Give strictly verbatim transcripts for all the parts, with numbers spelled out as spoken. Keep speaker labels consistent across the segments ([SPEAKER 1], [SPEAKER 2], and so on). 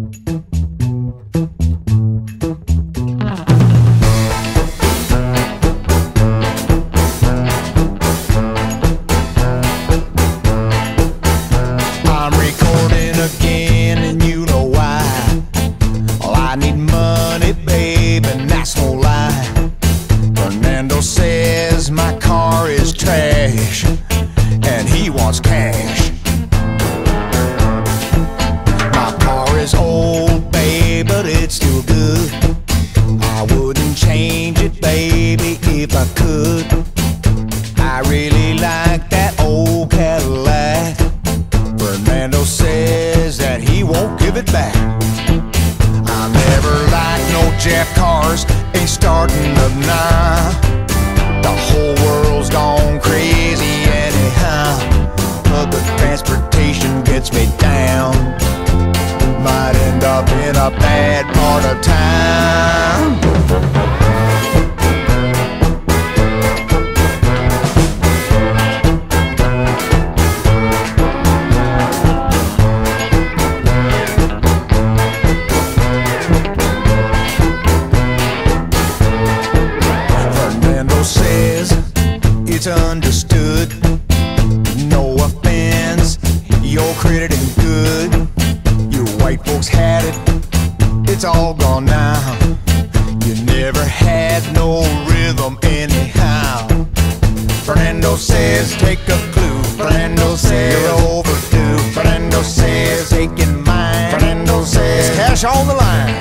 [SPEAKER 1] I'm recording again, and you know why. Well, I need money, babe, and that's no lie. Fernando says my car is trash, and he wants cash. My car is old, babe, but it's still good. I wouldn't change it, baby, if I could. I really like that old Cadillac. Fernando says that he won't give it back. I never liked no Jeff cars, ain't starting up now. The whole world's gone crazy anyhow. Public transportation gets me down. Might end up in a bad part of town. Says it's understood. No offense, your credit ain't good. Your white folks had it, it's all gone now. You never had no rhythm anyhow. Fernando says take a clue. Fernando says you're overdue. Fernando says taking mine. Fernando says cash on the line.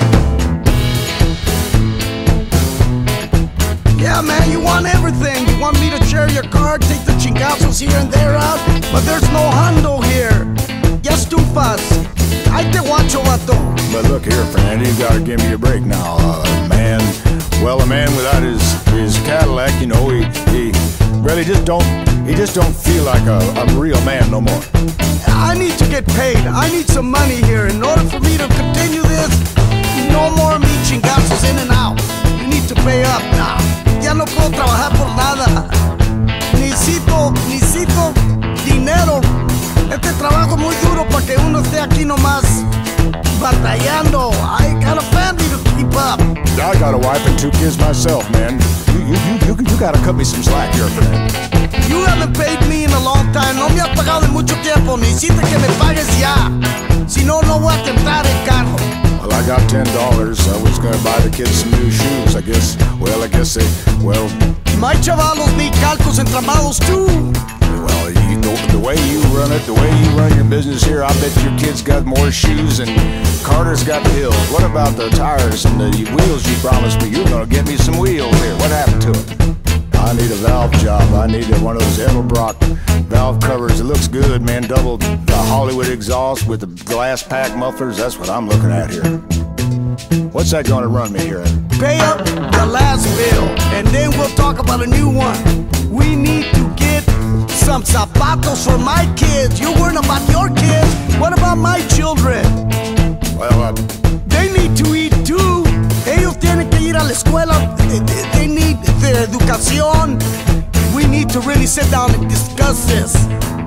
[SPEAKER 2] Yeah, man, you want everything. You want me to share your car, take the chingazos here and there out, but there's no hundo here. Ya estufas. Ay te guacho, vato.
[SPEAKER 3] But look here, Fernando, you gotta give me a break now, uh, man. Well, a man without his his Cadillac, you know, he he really just don't he just don't feel like a, a real man no more.
[SPEAKER 2] I need to get paid. I need some money here. In order for me to continue this, no more me chingazos in and out. You need to pay up now. Ya no puedo trabajar por nada. Necesito, necesito dinero. Este trabajo es muy duro para que uno esté aquí nomás batallando. I got a family to keep up.
[SPEAKER 3] I got a wife and two kids myself, man. You you you you, you gotta cut me some slack here, Fernando.
[SPEAKER 2] You haven't paid me in a long time. No me has pagado en mucho tiempo. Necesito que me pagues ya. Si no, no voy a tentar el carro.
[SPEAKER 3] Well, I got ten dollars. I was gonna buy the kids some new shoes. I guess. Well, I guess they. Well.
[SPEAKER 2] My chavalos need calcos entramados too.
[SPEAKER 3] Well, you know, the way you run it, the way you run your business here, I bet your kids got more shoes and Carter's got the hills. What about the tires and the wheels you promised me? You're gonna get me some wheels here. What happened to it? I need a valve job. I need one of those Edelbrock valve covers. It looks good, man. Double the Hollywood exhaust with the glass pack mufflers. That's what I'm looking at here. What's that gonna run me here?
[SPEAKER 2] Pay up the last bill, and then we'll talk about a new one. We need to get some zapatos for my kids. You're worrying about your kids. What about my children?
[SPEAKER 3] Well, uh,
[SPEAKER 2] they need to eat too. Ellos tienen que ir a la escuela. They, they, they need their educación. We need to really sit down and discuss this.